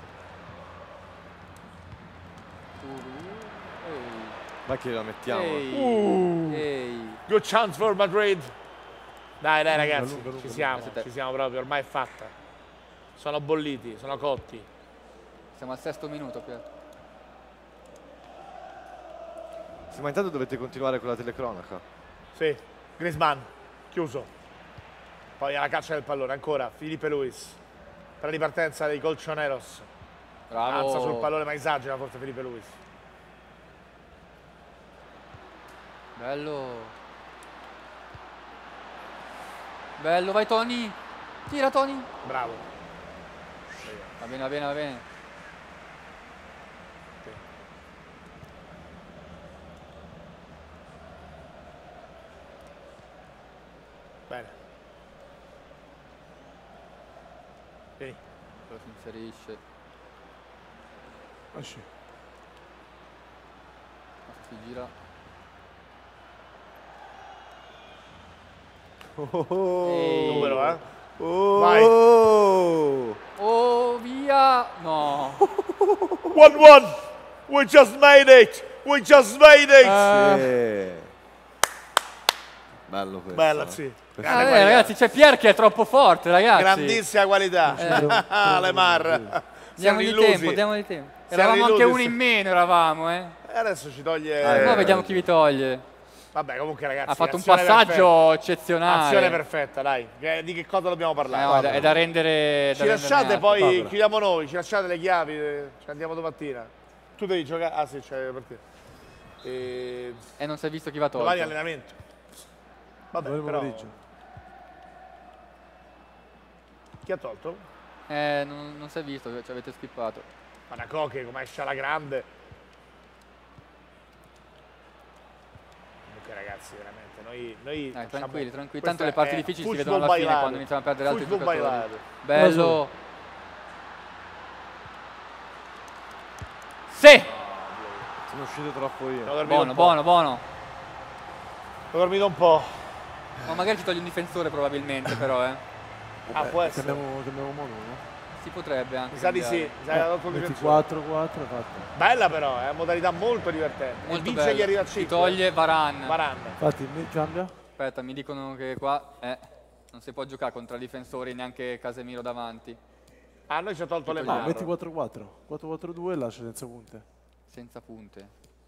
Ehi.
Ma che la mettiamo?
Ehi.
Uh.
Ehi.
Good chance for Madrid. Dai, dai ragazzi,
lunga, lunga,
ci
lunga.
siamo,
Siete-
ci siamo proprio, ormai è fatta. Sono bolliti, sono cotti.
Siamo al sesto minuto, Pier.
Sì, ma intanto dovete continuare con la telecronaca.
Sì, Griezmann, chiuso. Poi alla caccia del pallone, ancora Felipe Luis. Per la ripartenza dei Colchoneros.
Bravo.
Alza sul pallone, ma esagera forse Felipe Luis.
Bello. Bello, vai Tony. Tira Tony.
Bravo.
Va bene, va bene, va bene.
Bene. Vieni.
Poi si inserisce.
Ah, sì.
Si gira.
Oh, oh,
Ehi.
Numero, eh?
oh.
Vai.
Oh, via. No.
one one. We just made it. We just made it.
Eh.
Sì. Bello questo.
Bella,
eh.
sì.
Ah,
Grande
beh,
qualità.
ragazzi, c'è Pier che è troppo forte, ragazzi.
Grandissima qualità. Ah, Lemar. Siamo
Diamogli
illusi.
tempo, diamogli tempo.
Siamo
Eravamo anche
illusi,
uno
sì.
in meno, eravamo, eh.
E adesso ci toglie...
Ah,
Ora
eh.
vediamo chi vi toglie.
Vabbè, comunque ragazzi,
Ha fatto un
azione
passaggio
perfetta.
eccezionale.
Azione perfetta, dai. Che- Di che cosa dobbiamo
Eh,
parlare?
no, è, da, è da rendere. da
Ci
renderne
lasciate
atto.
poi,
Barbara.
chiudiamo noi, ci lasciate le chiavi, eh, ci andiamo domattina. Tu devi giocare, ah sì, c'è per te. E...
E non si è visto chi va tolto.
domani allenamento. Vabbè,
Domani
però...
pomeriggio.
Chi ha tolto?
Eh, non, non si è visto, ci avete skippato.
Ma da Coche, come esce alla grande. Comunque ragazzi, veramente, noi... noi
Eh,
facciamo-
tranquilli, tranquilli.
questa
Tanto le parti
è
difficili si
football
vedono alla fine
bailado.
quando iniziamo a perdere altri
Football
giocatori.
bailado.
Bello. Sì!
Sono uscito troppo io.
Ho dormito
Buono,
un po'.
buono, buono.
Ho dormito un po'.
Ma magari ci toglie un difensore probabilmente, però, eh.
Ah, può essere.
Cambiamo, cambiamo modo, no?
Si potrebbe anche.
Mi sa di sì,
cambiare.
mi sa che ha tolto il difensore.
ventiquattro quattro fatto.
Bella però, è una modalità molto divertente.
Molto
e vince
bello.
chi arriva a
Si
cinque.
toglie Varane.
Varane.
Infatti, mi cambia?
Aspetta, mi dicono che qua eh, non si può giocare contro i difensori, neanche Casemiro davanti.
Ah, noi ci ha tolto le
Togliamo.
No,
mani.
metti quattro quattro. quattro quattro due e lascia senza punte.
Senza punte.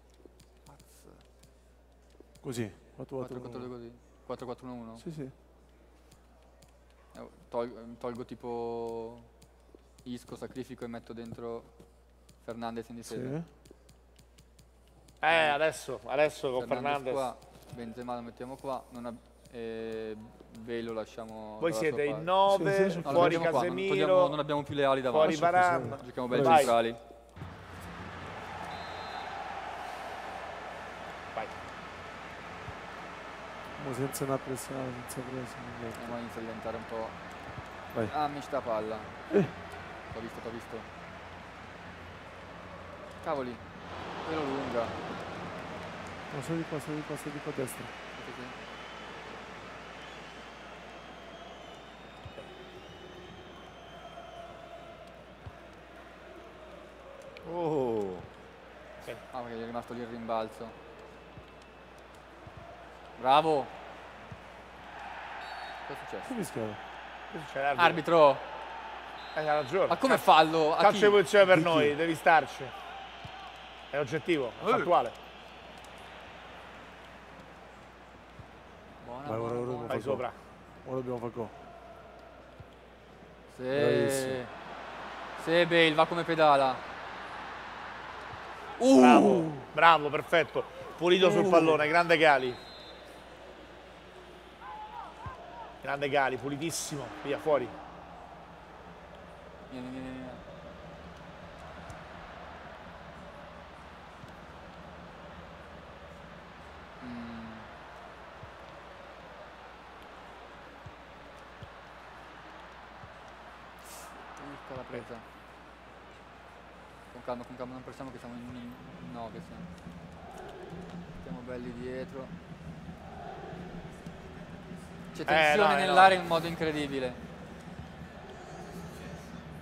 Così. quattro
quattro
quattro
quattro due
uno.
così. quattro quattro uno uno.
Sì, sì.
Eh, Tolgo, tolgo tipo Isco, sacrifico e metto dentro Fernandez in
Sì.
difesa.
Eh, adesso, adesso con Fernandez.
qua, Benzema lo mettiamo qua, non ab- e Bale lo lasciamo
Voi
dalla
siete
sua
in
parte.
nove,
Sì, sì, sì.
No, lo
fuori
mettiamo qua, non,
Casemiro,
togliamo- non abbiamo più le ali davanti.
fuori Varane.
Giochiamo belli
Vai.
centrali.
Vai.
Mo senza una pressione, senza pressione. niente.
E poi inizia a diventare un po'...
Vai.
Ah, mi sta palla.
Eh.
T'ho visto, t'ho visto. Cavoli, quello lunga.
No, solo di qua, solo di qua, solo di qua a destra.
Sì, sì.
Oh.
Ah, perché gli è rimasto lì il rimbalzo. Bravo. Cosa è successo?
Che mischiato?
C'è l'arbitro.
Arbitro!
Eh, hai ragione.
Ma come fallo? A
Calcio di
chi?
punizione per
Di chi?
noi, devi starci. È oggettivo, è fattuale.
Buona,
Vai,
buona,
ora, ora,
buona.
Vai
Falcò.
sopra.
Ora dobbiamo fare go.
Sì.
Bravissimo.
Sì, Bale, va come pedala.
Bravo, bravo, perfetto. Pulito
Uh.
sul pallone, grande Gali. Grande Gali, pulitissimo. Via, fuori.
Vieni, vieni, vieni. Mm. Urca l'ha presa. Con calma, con calma, non pressiamo che siamo in nove. Stiamo belli dietro. C'è
Eh,
tensione
dai,
nell'area in modo incredibile.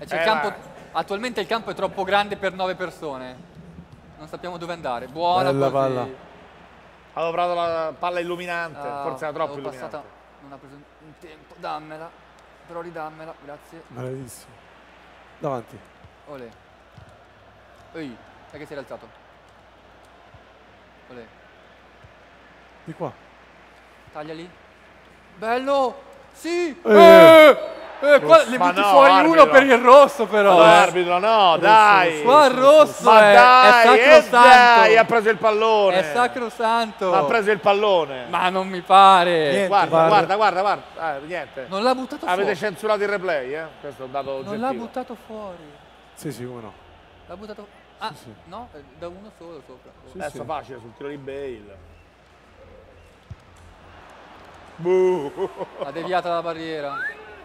E c'è
Eh,
il campo,
ma-
attualmente il campo è troppo grande per nove persone. Non sappiamo dove andare. Buona
Bella
così.
palla.
Avevo provato la palla illuminante,
Ah,
forse era troppo
avevo
illuminante.
passata- non ha preso un tempo. Dammela. Però ridammela, grazie.
Bravissimo. Davanti.
Olè. Ehi, sai che si è alzato. Olè.
Di qua.
Taglia lì. Bello! Sì!
Eh.
Eh! Eh, qua li
Ma
butti
no,
fuori
arbitro.
uno per il rosso però.
No,
eh.
arbitro, no, dai.
Qua il rosso
Ma
è,
dai,
è
eh,
sacrosanto.
dai, ha preso il pallone.
È sacrosanto.
Ha preso il pallone.
Ma non mi pare.
Niente.
guarda,
guarda.
guarda, guarda, guarda. Eh, niente.
Non l'ha buttato
Avete
fuori.
censurato il replay, eh? Questo è un dato oggettivo.
Non l'ha buttato fuori.
Sì, sì, come no.
L'ha buttato. Ah,
Sì, sì.
no, è da uno solo sopra.
Sì,
Adesso
sì.
facile sul tiro di Bale. Buh.
Ha deviata la barriera.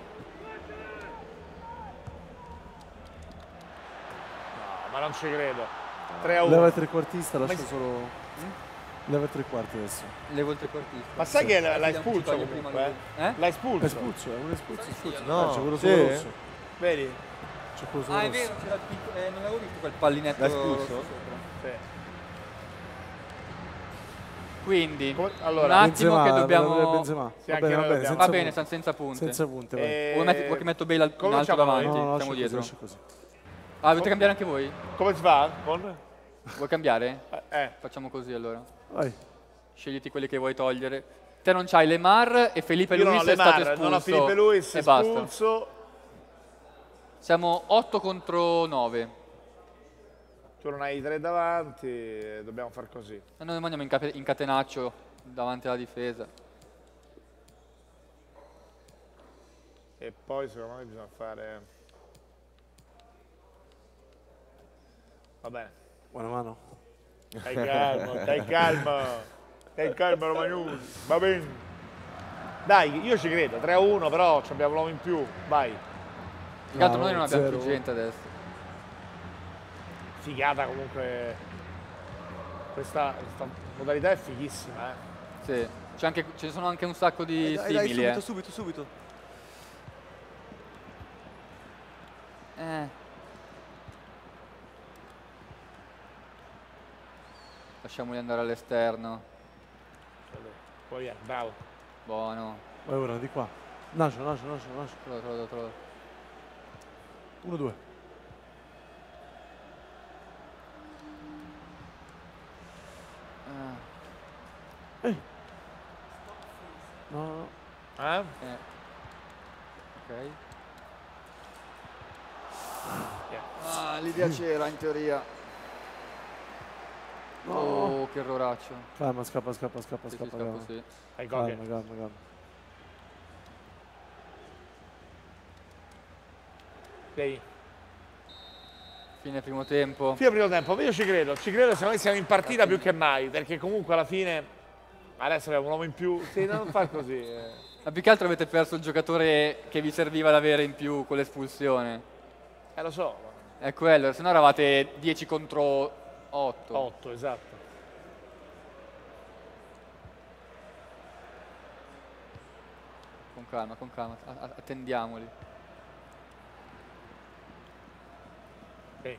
No, ma non ci credo. tre a uno.
Leva il trequartista, lascia
Ma-
solo... Leva il tre quarti adesso.
Levo il trequartista.
Ma sai che l'ha
Vediamo chi
espulso
toglie
comunque?
prima
eh?
lui. Eh?
L'ha
È
espulso.
espulso, è un espulso, espulso.
No,
c'è quello
sì?
solo rosso.
Vedi?
C'è quello solo
Ah, è
rosso.
vero, c'era il picco- eh, non avevo visto quel pallinetto
L'ha espulso?
rosso sopra.
Sì.
Quindi,
Come-
un
allora,
attimo
Benzema,
che dobbiamo...
deve- Benzema.
Sì,
Va
anche
bene,
noi
va bene,
dobbiamo-
Va
senza
bene,
punti.
stanno senza punte.
Senza punte, vai.
Eh,
Vuoi, metti- vuoi che metto Bale al- in
come
alto
facciamo
davanti?
noi?
No, no,
Siamo
lascia
dietro.
così, lascia così.
Ah, dovete cambiare anche voi?
Come si fa? Con?
Vuoi cambiare?
Eh, eh.
Facciamo così allora.
Vai.
Scegliti quelli che vuoi togliere. Te non c'hai Lemar e Felipe
Io non
Luis
ho
è stato
Lemar,
espulso.
non ho Felipe Luis,
e basta.
espulso.
Siamo otto contro nove.
Tu non hai i tre davanti, eh, dobbiamo far così.
E noi rimaniamo in, cape- in catenaccio davanti alla difesa.
E poi secondo me bisogna fare... Va bene.
Buona mano.
Stai calmo, stai calmo. Stai calmo Romagnoli. Va bene. Dai, io ci credo. tre a uno però ci abbiamo l'uomo in più. Vai.
Più che altro
No,
noi non abbiamo più
zero.
gente adesso.
Figata comunque. Questa, questa modalità è fighissima, eh.
Sì. C'è anche- ce ne sono anche un sacco di
Dai, dai,
simili.
subito,
eh.
subito, subito.
Eh. Lasciamoli andare all'esterno.
Poi via, bravo.
Buono.
Vai ora, di qua. Nacio, nacio, nacio, nacio.
Trova, trova, trova.
Uno, due.
Ah,
No, no, no.
Eh?
eh. Ok. Ah, l'idea c'era in teoria.
No.
Oh, che erroraccio.
Calma, scappa, scappa, scappa,
Sì, sì,
scappa.
scappo,
calma.
sì.
Hai Coche.
Calma, calma, calma.
Sei.
Fine primo tempo.
Fino al primo tempo, io ci credo, ci credo, secondo me siamo in partita più che mai, perché comunque alla fine adesso abbiamo un uomo in più. Sì, non fa così. eh.
Ma più che altro avete perso il giocatore che vi serviva ad avere in più con l'espulsione.
Eh lo so,
È quello, se no eravate dieci contro otto.
otto, esatto.
Con calma, con calma, a- a- attendiamoli.
Ok.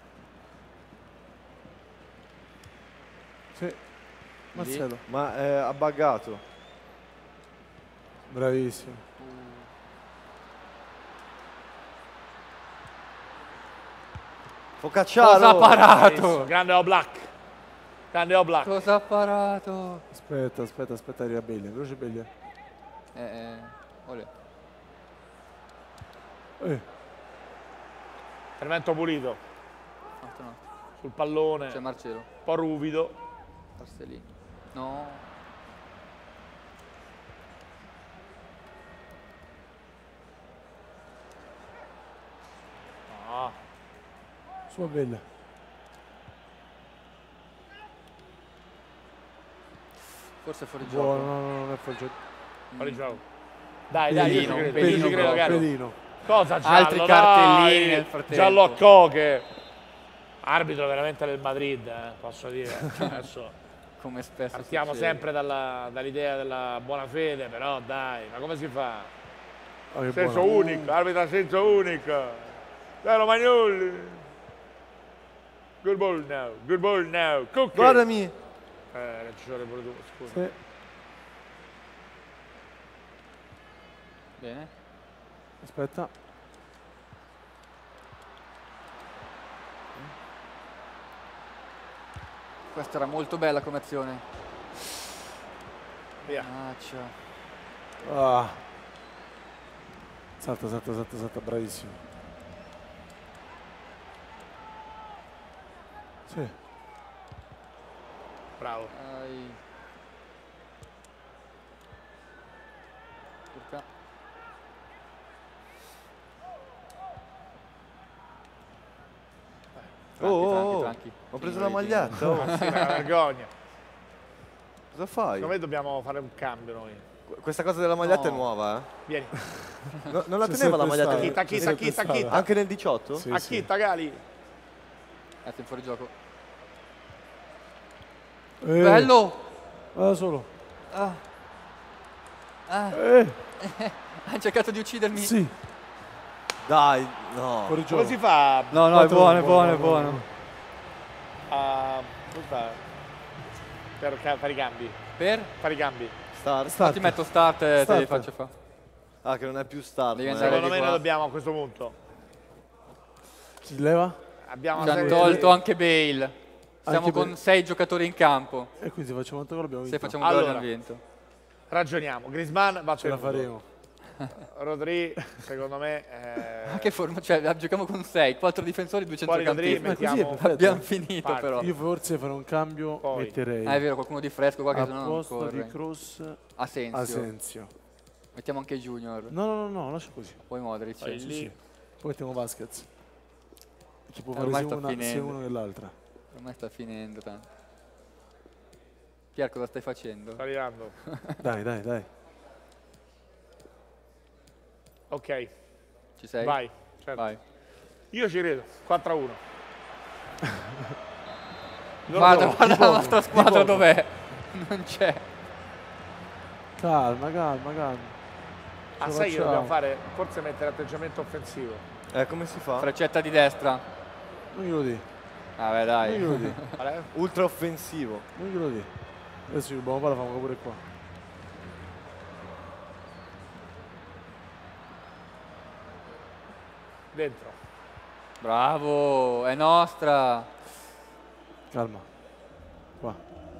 Sì. Marcello.
Ma eh, ha buggato.
Bravissimo.
Focacciaro.
Cosa ha parato?
Bellissimo, grande Oblak. Grande Oblak.
Cosa ha parato?
Aspetta, aspetta, aspetta, arriva Beglia. Veloce Beglia.
Eh, eh, olè.
Eh.
Intervento pulito
Altro no.
sul pallone,
C'è Marcello.
un po' ruvido.
Marcellino. No.
No.
Sua Beglia.
Mm. Forse è fuori gioco.
Buono, no, no, non è fuori gioco.
Fuori gioco. Dai, dai, io ci
Pelino,
credo,
pelino
io ci credo,
proprio.
caro.
Pelino.
Cosa giallo?
Altri cartellini
dai!
nel frattempo.
Giallo a Coche. Arbitro veramente del Madrid, eh, posso dire. Adesso
Come spesso
partiamo
succede.
sempre dalla- dall'idea della buona fede, però dai, ma come si fa?
Ah, che
Senso
buono.
unico, arbitra senso unico. Dai Romagnoli. Good ball now, good ball now. Cookie.
Guardami.
Eh, non ci vuole pure tu, scusa.
Sì.
Bene.
Aspetta.
Questa era molto bella come azione.
Via.
Accia.
Ah. Salta, salta, salta, salta, bravissimo. Sì.
Bravo.
Dai. Urca.
Oh, oh,
Tranqui,
oh.
tranqui.
Ho preso
Signori,
la maglietta. Oh.
Ma sì, ma è una vergogna.
Cosa fai?
Secondo me dobbiamo fare un cambio noi.
Qu- Questa cosa della maglietta
No.
è nuova, eh?
Vieni.
No- non la
C'è
teneva la
sempre
maglietta
stata.
che-
Chita,
C'è
chita,
sempre
chita,
stata.
chita.
anche nel diciotto?
Sì,
A
sì.
chita, Gali.
Ecco, in fuori gioco.
Eh,
Bello!
Vada solo.
Ah. Ah.
Eh,
Hai cercato di uccidermi.
sì.
Dai, no.
Fuori gioco.
Come si fa
No, no, è
Quattro,
buono, è buono, è
buono,
buono.
a... come si fa? Per ca- fare i cambi?
Per?
Fare i cambi.
Start.
Ma
Start.
ti metto start e te
Start.
li faccio fare.
Ah, che non è più start.
Devi
ma è-
andare
Secondo
di
me
qua.
noi dobbiamo a questo punto.
Si leva?
Abbiamo
Ci
una
hanno
serie di-
tolto anche Bale. Siamo
Anche
con
per-
sei giocatori in campo.
E quindi se facciamo quanto gol abbiamo
Se
vinto.
facciamo un gol
Allora.
abbiamo vinto.
Ragioniamo. Griezmann va
Ce la
tenuto.
faremo.
Rodri, secondo me... eh,
Ma che forma? Cioè, giochiamo con sei, quattro difensori, due
Fuori Rodri,
centrocampisti.
Ma così è
mettiamo...
perfetto.
Abbiamo finito
Parti.
però.
Io forse farò un cambio,
Poi.
metterei
Ah, è vero, qualcuno di fresco qua che
a
se no non
posto
corre.
di Cross
Asensio.
Asensio.
Mettiamo anche Junior.
No, no, no, no, lascia così.
Poi Modric.
Poi
Sì,
lì.
sì. Poi mettiamo Vasquez. Che può
Eh,
fare
ormai
sia
sta
una, sia
finendo.
uno che l'altra.
Ormai sta finendo tanto. Pier, cosa stai facendo?
Sta arrivando.
Dai, dai, dai.
Ok,
Ci sei?
vai. Certo.
Vai.
Io ci credo. quattro a uno.
Guarda,
poco,
guarda
di
la
poco,
nostra
di
squadra
poco.
dov'è? Non c'è.
Calma, calma, calma.
Ah,
Ce
sai che
facciamo.
dobbiamo fare? Forse mettere atteggiamento offensivo.
Eh, come si fa?
Freccetta di destra.
Non glielo di.
Vabbè,
Non
dai.
glielo di.
Vale?
Ultra offensivo.
Non glielo di. Adesso rubiamo palla, fanno pure qua.
Dentro.
Bravo, è nostra.
Calma. Qua.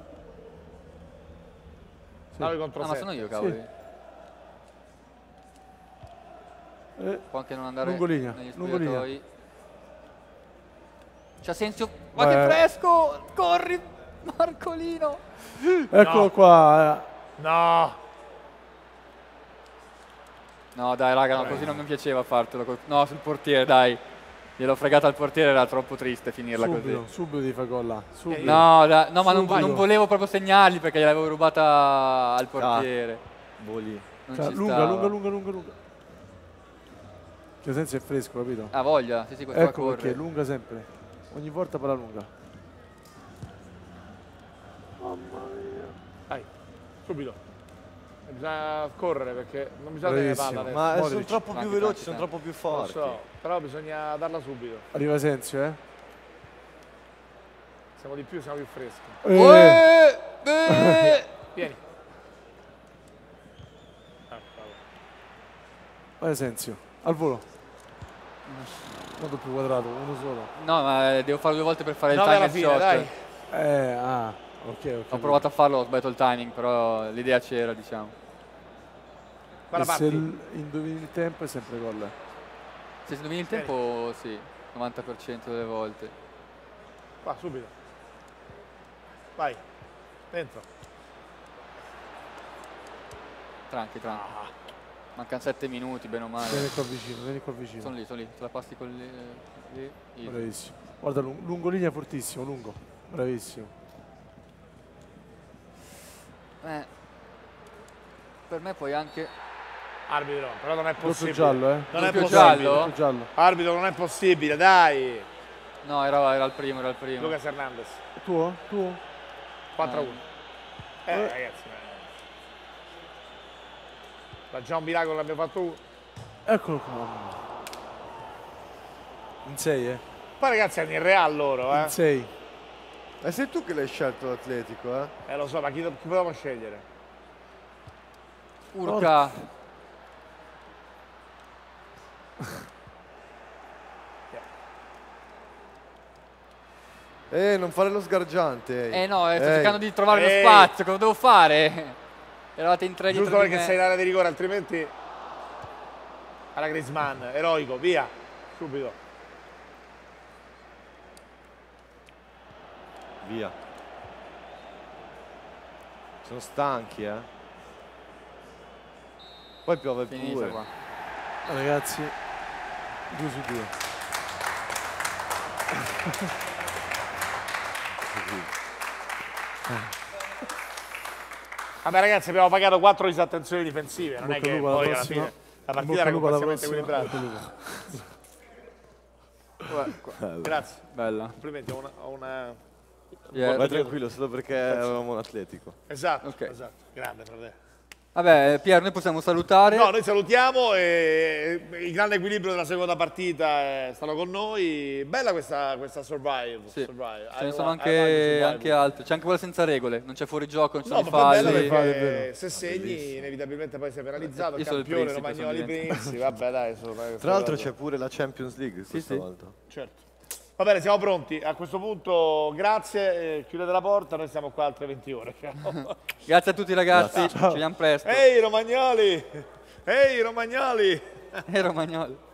nove contro
Ah, ma
sette.
sono io, cavoli.
Eh,
Può anche non andare
Lungolinea,
negli
lungolinea.
spogliatoi. C'è Asensio. Ma
Beh.
che fresco! Corri, Marcolino.
eccolo
No.
qua. eh.
No.
No, dai, raga, no, così non mi piaceva fartelo. col- No, sul portiere, dai. Gliel'ho fregata al portiere, era troppo triste finirla
Subito,
così.
subito devi fare gol là. Subito.
No, dai, no, ma non,
Subito.
non volevo proprio segnarli perché gliel'avevo rubata al portiere.
Voli.
Non
Cioè,
ci
lunga,
stava.
lunga, lunga, lunga, lunga. Che senso è fresco, capito?
Ha voglia, sì, sì, questo
Ecco
qua
perché
corre.
lunga sempre. Ogni volta palla lunga.
Dai, subito. E bisogna correre perché non bisogna tenere
Bravissimo.
palla adesso.
Ma eh, sono
Modric.
troppo più
Tanti,
veloci,
tanti,
sono
tanti.
troppo più
Lo
forti.
so, però bisogna darla subito.
Arriva Senzio, eh?
Siamo di più, siamo più freschi.
Eh,
Eh, eh.
Vieni. Ah, bravo.
vai Senzio, al volo. Molto più quadrato, uno solo.
No, ma eh, devo farlo due volte per fare il
Nove alla
time
fine,
shot.
dai.
Eh, ah, ok, ok.
Ho provato a farlo, ho sbagliato il timing, però l'idea c'era, diciamo.
E
Guarda,
se
parti.
il- indovini il tempo è sempre gol.
Se indovini il tempo, sì, novanta per cento delle volte.
Qua, subito. Vai. Dentro.
Tranqui, tranqui. Mancano sette minuti, bene o male.
Vieni qua vicino, vieni qua vicino.
Sono lì, sono lì, te la passi con lì. lì, easy.
Bravissimo. Guarda, lung- lungolinea fortissimo, lungo. Bravissimo.
Eh, per me puoi anche...
Arbitro, però non è
Doppio
possibile.
giallo, eh?
Non è
Doppio
possibile.
giallo?
Doppio giallo.
Arbitro, non è possibile, dai.
No, era, era il primo, era il primo.
Lucas Hernandez.
Tuo? Tuo?
quattro a
Eh.
uno. Eh, ragazzi. eh. Da già un miracolo l'abbiamo fatto uno.
Eccolo qua. In sei, eh.
Poi ragazzi hanno il Real loro, eh.
In sei.
E sei tu che l'hai scelto l'Atletico, eh?
Eh lo so, ma chi, chi potevamo scegliere?
Urca.
Eh, non fare lo sgargiante.
Eh no, eh, sto
Ehi.
cercando di trovare lo
Ehi.
spazio, cosa devo fare? Eravate in tre dietro
Giusto
di
perché
me.
sei in area di rigore, altrimenti... Alla Griezmann, eroico, via, subito.
Via. Sono stanchi, eh. Poi piove
Finita
pure.
qua.
Ah, ragazzi, due su due.
Vabbè ragazzi, abbiamo pagato quattro disattenzioni difensive, non è
Bocca al
che
lupo alla
poi alla
prossima.
fine la
Bocca
partita
al
era
lupo alla
completamente
prossima.
equilibrata.
Bocca al lupo.
Grazie,
Bella.
complimenti, ho una... ho una...
Yeah.
Vai tranquillo, solo perché avevamo un Atletico.
Esatto,
Ok.
esatto, grande fratello.
Vabbè, Pier, noi possiamo salutare.
No, noi salutiamo e il grande equilibrio della seconda partita è stato con noi. Bella questa, questa survive.
Sì.
survive.
Ce ne
I
sono
want- I
anche,
want to
anche altre. C'è anche quella senza regole, non c'è fuorigioco, non ci
No,
sono
ma
i
poi è bella
falli.
perché se segni inevitabilmente poi sei penalizzato,
Io sono il
campione,
principe,
Romagnoli
sono niente.
Princi, vabbè dai. Sono,
Tra l'altro c'è pure la Champions League questa
sì.
volta.
Certo. Va bene, siamo pronti. A questo punto grazie, eh, chiudete la porta, noi siamo qua altre venti ore.
Grazie a tutti ragazzi, ci vediamo presto.
Ehi Romagnoli! Ehi Romagnoli!
E Romagnoli.